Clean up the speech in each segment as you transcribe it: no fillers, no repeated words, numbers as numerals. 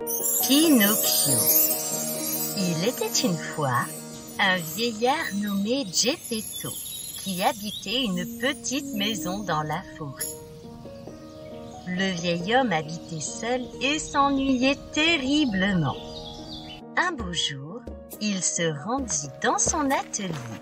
Pinocchio. Il était une fois un vieillard nommé Geppetto qui habitait une petite maison dans la forêt. Le vieil homme habitait seul et s'ennuyait terriblement. Un beau jour, il se rendit dans son atelier.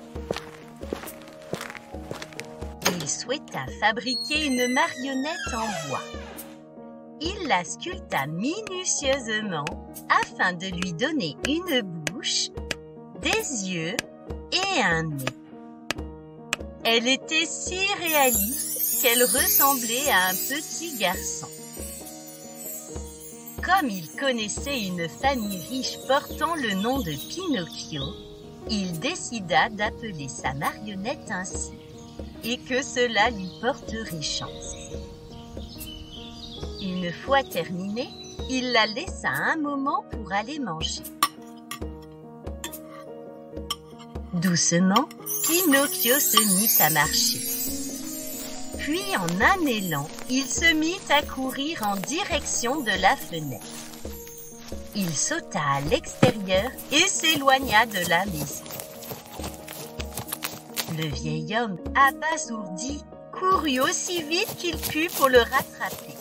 Il souhaita fabriquer une marionnette en bois. Il la sculpta minutieusement afin de lui donner une bouche, des yeux et un nez. Elle était si réaliste qu'elle ressemblait à un petit garçon. Comme il connaissait une famille riche portant le nom de Pinocchio, il décida d'appeler sa marionnette ainsi et que cela lui porterait chance. Une fois terminée, il la laissa un moment pour aller manger. Doucement, Pinocchio se mit à marcher. Puis, en un élan, il se mit à courir en direction de la fenêtre. Il sauta à l'extérieur et s'éloigna de la maison. Le vieil homme, abasourdi, courut aussi vite qu'il put pour le rattraper.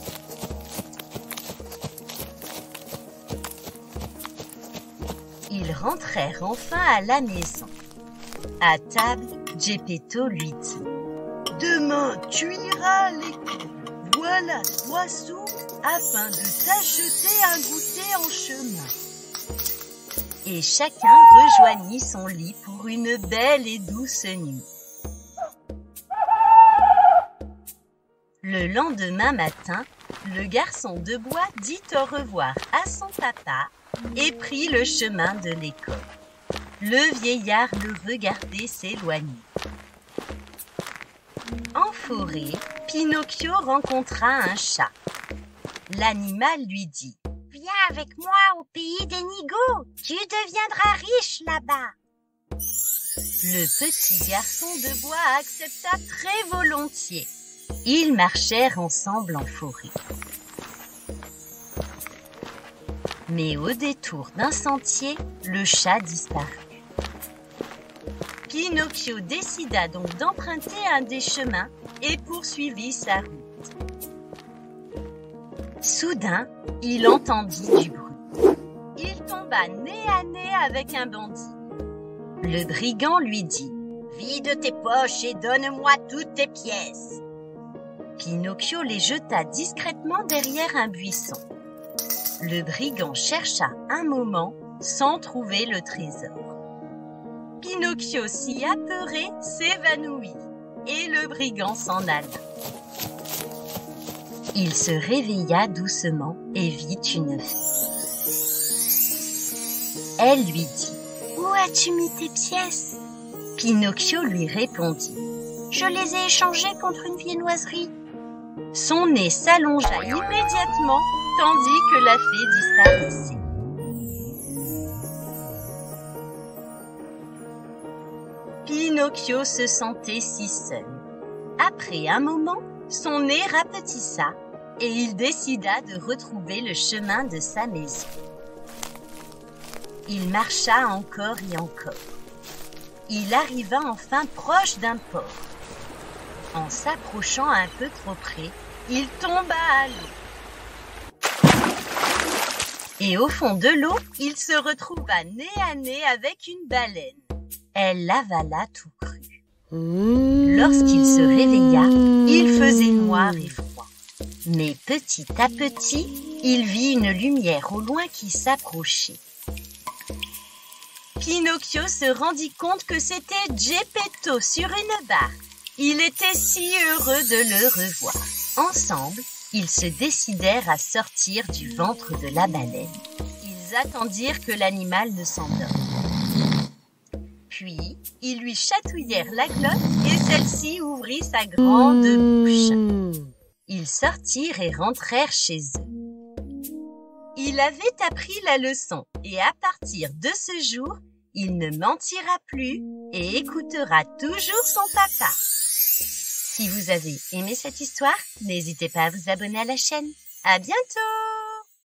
Ils rentrèrent enfin à la maison. À table, Geppetto lui dit: « Demain, tu iras à l'école. Voilà 3 sous afin de t'acheter un goûter en chemin. » Et chacun rejoignit son lit pour une belle et douce nuit. Le lendemain matin, le garçon de bois dit au revoir à son papa et prit le chemin de l'école. Le vieillard le regardait s'éloigner. En forêt, Pinocchio rencontra un chat. L'animal lui dit: « Viens avec moi au pays des nigauds, tu deviendras riche là-bas. » Le petit garçon de bois accepta très volontiers. Ils marchèrent ensemble en forêt. Mais au détour d'un sentier, le chat disparut. Pinocchio décida donc d'emprunter un des chemins et poursuivit sa route. Soudain, il entendit du bruit. Il tomba nez à nez avec un bandit. Le brigand lui dit: « Vide tes poches et donne-moi toutes tes pièces. » Pinocchio les jeta discrètement derrière un buisson. Le brigand chercha un moment sans trouver le trésor. Pinocchio, si apeuré, s'évanouit et le brigand s'en alla. Il se réveilla doucement et vit une fille. Elle lui dit: « Où as-tu mis tes pièces ?» Pinocchio lui répondit: « Je les ai échangées contre une viennoiserie. » Son nez s'allongea immédiatement tandis que la fée disparaissait. Pinocchio se sentait si seul. Après un moment, son nez rapetissa et il décida de retrouver le chemin de sa maison. Il marcha encore et encore. Il arriva enfin proche d'un port. En s'approchant un peu trop près, il tomba à l'eau. Et au fond de l'eau, il se retrouva nez à nez avec une baleine. Elle l'avala tout cru. Lorsqu'il se réveilla, il faisait noir et froid. Mais petit à petit, il vit une lumière au loin qui s'approchait. Pinocchio se rendit compte que c'était Geppetto sur une barque. Il était si heureux de le revoir. Ensemble, ils se décidèrent à sortir du ventre de la baleine. Ils attendirent que l'animal ne s'endorme. Puis, ils lui chatouillèrent la glotte et celle-ci ouvrit sa grande bouche. Ils sortirent et rentrèrent chez eux. Il avait appris la leçon et à partir de ce jour, il ne mentira plus et écoutera toujours son papa. Si vous avez aimé cette histoire, n'hésitez pas à vous abonner à la chaîne. À bientôt!